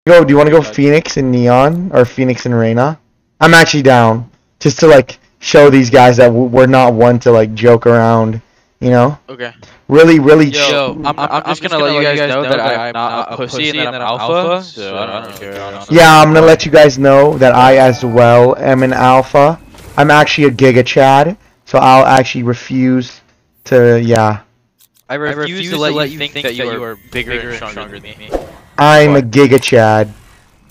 Yo, do you want to go Phoenix and Neon or Phoenix and Reyna? I'm actually down, just to like show these guys that we're not one to like joke around, you know? Okay. Really, really. Yo, I'm just gonna let you guys know that I'm not a pussy and that I'm alpha, so I don't care, honestly. Yeah, I'm gonna let you guys know that I as well am an alpha. I'm actually a Giga Chad, so I'll actually refuse to, yeah. I refuse to let you think that you are bigger and stronger than me. I'm a Giga Chad.